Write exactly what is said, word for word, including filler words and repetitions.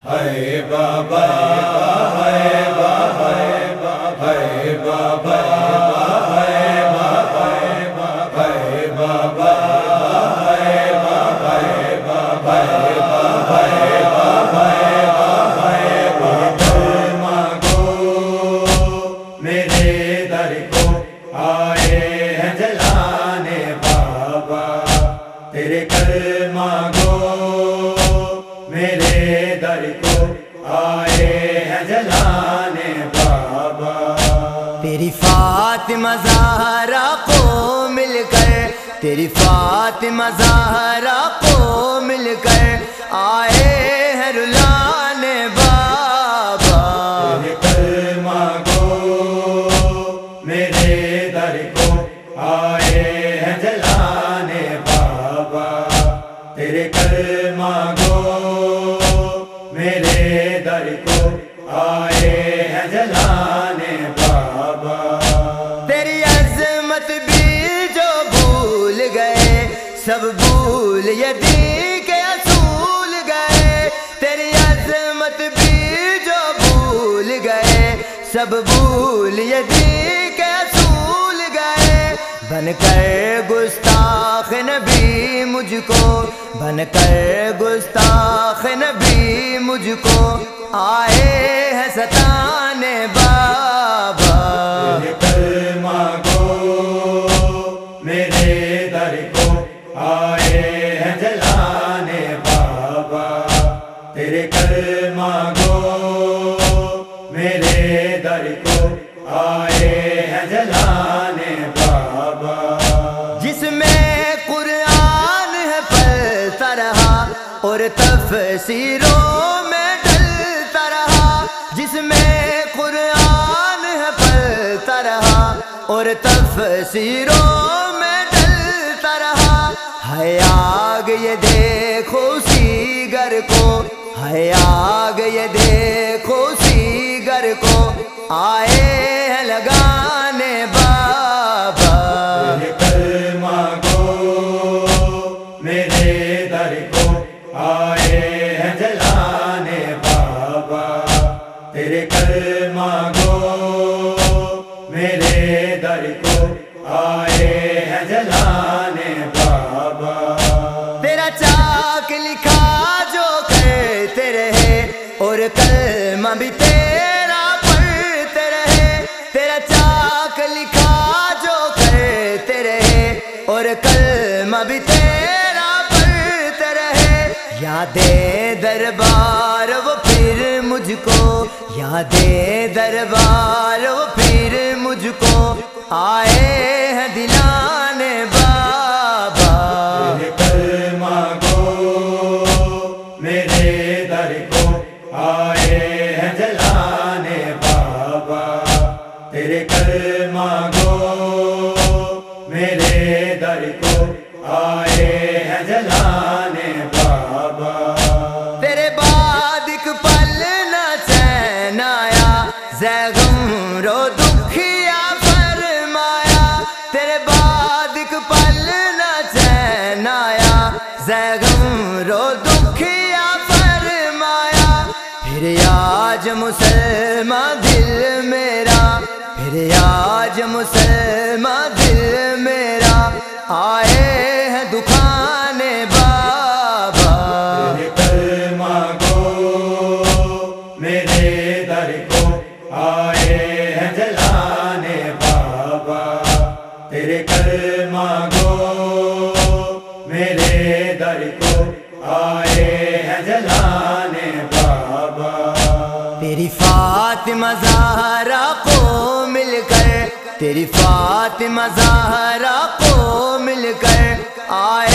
ہے بابا ہے بابا ہے بابا ہے بابا ہے بابا ہے بابا ہے بابا ہے بابا ہے بابا ہے بابا ہے بابا مانگو میرے در کو آئے ہیں جلانے بابا تیرے کر مانگو میرے در کو آئے ہیں جلانے بابا تیری فاطمہ زہرا کو مل کر تیری فاطمہ زہرا کو مل کر آئے ہیں رلانے بابا تیرے کر مانگو میرے در کو آئے ہیں جلانے بابا تیرے کر مانگو میرے در کو آئے ہیں جلانے بابا تیری عظمت بھی جو بھول گئے سب بھول یہ دین کے اصول گئے تیری عظمت بھی جو بھول گئے سب بھول یہ دین کے اصول گئے بن کر گستاخ نبی مجھ کو بن کر گستاخ نبی مجھ کو آئے ہیں ستانے بابا تیرے کر مانگو میرے در کو آئے ہیں جلانے بابا تیرے کر مانگو میرے در کو آئے ہیں جلانے بابا جس میں قرآن ہے پلتا رہا اور تفسیروں میں ڈلتا رہا جس میں قرآن ہے پلتا رہا اور تفسیروں میں ڈلتا رہا ہے آگ یہ دیکھو اسی گر کو ہے آگ یہ دیکھو اسی گر کو آئے ہیں لگانے بابا تیرے کر مانگو میرے در کو آئے ہیں جلانے بابا تیرے کر مانگو میرے در کو آئے ہیں جلانے بابا تیرا چاک لکھا جو کرتے رہے اور کلمہ بھی تیرا پڑھتے رہے تیرا چاک لکھا جو کرتے رہے اور کلمہ بھی تیرا پڑھتے رہے یادیں دربار وہ پھر مجھ کو یادیں دربار وہ پھر مجھ کو آئے ہیں دلانے بابا تیرے کر مانگو میرے در کو آئے ہیں جلانے بابا تیرے کر مانگو میرے در کو آئے ہیں جلانے بابا تیرے بعد ایک پل نہ چین آیا زیغم رو دکھیا فرمایا تیرے بعد ایک پل نہ چین آیا زیغم رو دکھیا فرمایا پھر آج مسلمان دل میرا پھر آج مسلمان دل میرا آئے ہیں دکھانے بابا تیرے کر مانگو میرے در کو آئے ہیں جلانے بابا تیرے کر مانگو میرے در کو آئے ہیں جلانے بابا تیری فاطمہ زہرا کو مل کر تیری فاطمہ زہرا کو مل کر آئے